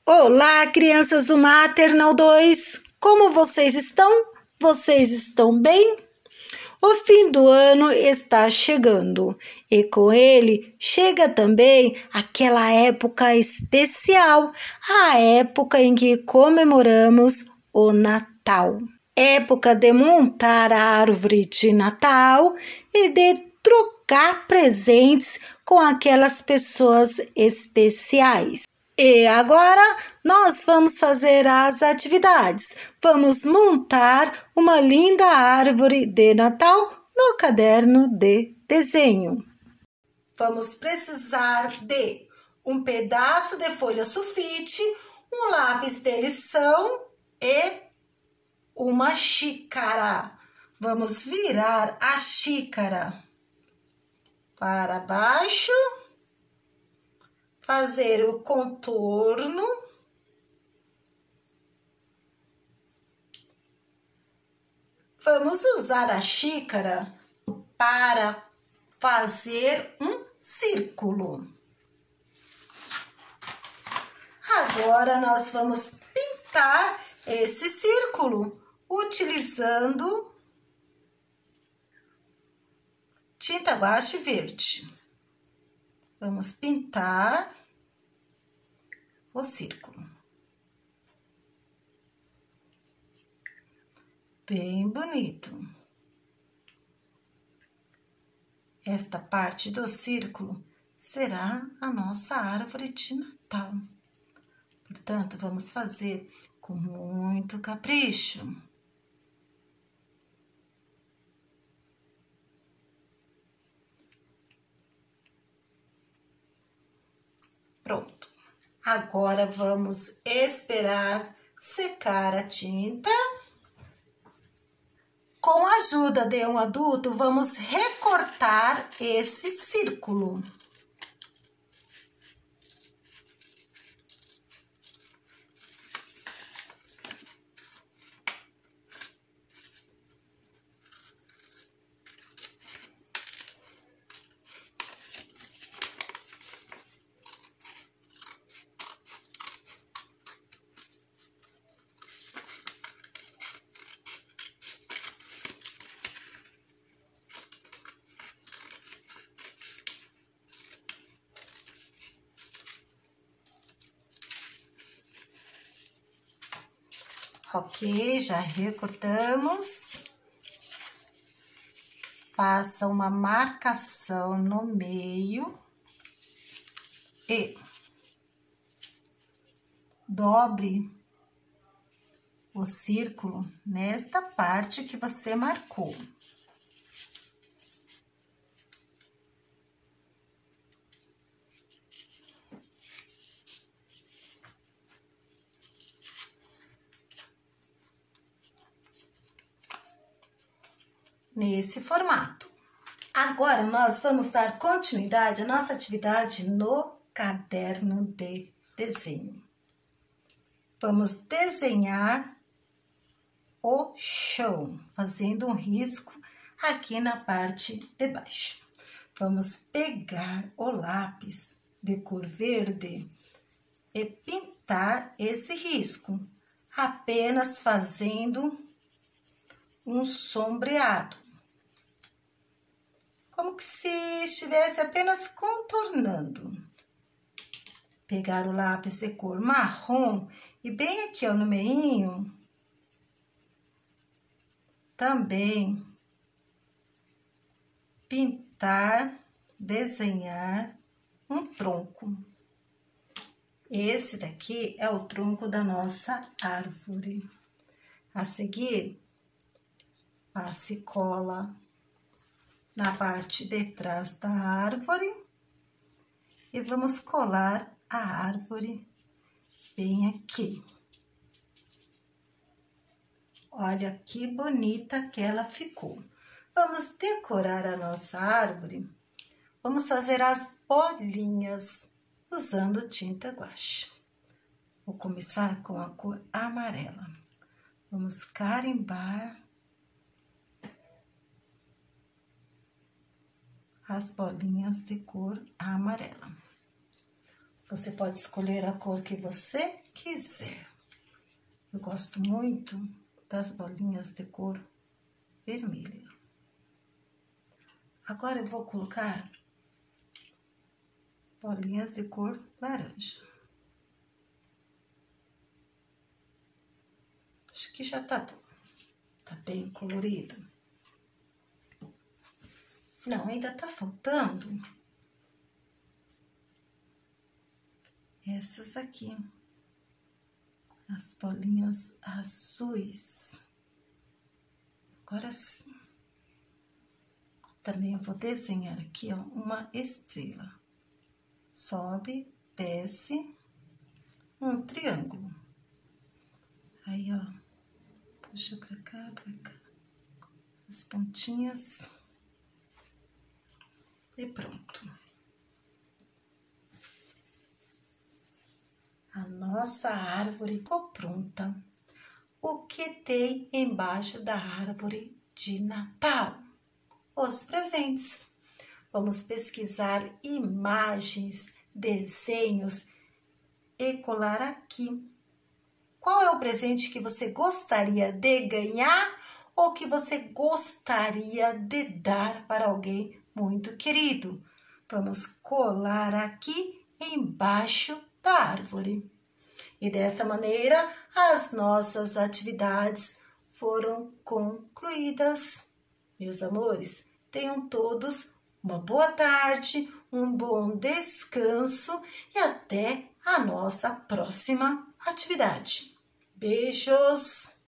Olá, crianças do Maternal 2! Como vocês estão? Vocês estão bem? O fim do ano está chegando e com ele chega também aquela época especial, a época em que comemoramos o Natal. Época de montar a árvore de Natal e de trocar presentes com aquelas pessoas especiais. E agora nós vamos fazer as atividades. Vamos montar uma linda árvore de Natal no caderno de desenho. Vamos precisar de um pedaço de folha sulfite, um lápis de lição e uma xícara. Vamos virar a xícara para baixo. Fazer o contorno. Vamos usar a xícara para fazer um círculo. Agora nós vamos pintar esse círculo utilizando tinta guache verde. Vamos pintar o círculo. Bem bonito. Esta parte do círculo será a nossa árvore de Natal. Portanto, vamos fazer com muito capricho. Pronto. Agora vamos esperar secar a tinta. Com a ajuda de um adulto, vamos recortar esse círculo. Ok, já recortamos. Faça uma marcação no meio e dobre o círculo nesta parte que você marcou. Nesse formato. Agora, nós vamos dar continuidade à nossa atividade no caderno de desenho. Vamos desenhar o chão, fazendo um risco aqui na parte de baixo. Vamos pegar o lápis de cor verde e pintar esse risco, apenas fazendo um sombreado. Como que se estivesse apenas contornando. Pegar o lápis de cor marrom e bem aqui, ó, no meinho, também pintar, desenhar um tronco. Esse daqui é o tronco da nossa árvore. A seguir, passe cola na parte de trás da árvore e vamos colar a árvore bem aqui. Olha que bonita que ela ficou. Vamos decorar a nossa árvore. Vamos fazer as bolinhas usando tinta guache. Vou começar com a cor amarela. Vamos carimbar as bolinhas de cor amarela. Você pode escolher a cor que você quiser. Eu gosto muito das bolinhas de cor vermelha. Agora eu vou colocar bolinhas de cor laranja. Acho que já tá bom. Tá bem colorido. Não, ainda tá faltando essas aqui. As bolinhas azuis. Agora sim. Também eu vou desenhar aqui, ó, uma estrela. Sobe, desce, um triângulo. Aí, ó, puxa pra cá, as pontinhas. E pronto. A nossa árvore ficou pronta. O que tem embaixo da árvore de Natal? Os presentes. Vamos pesquisar imagens, desenhos e colar aqui. Qual é o presente que você gostaria de ganhar ou que você gostaria de dar para alguém muito querido? Vamos colar aqui embaixo da árvore. E desta maneira, as nossas atividades foram concluídas. Meus amores, tenham todos uma boa tarde, um bom descanso e até a nossa próxima atividade. Beijos!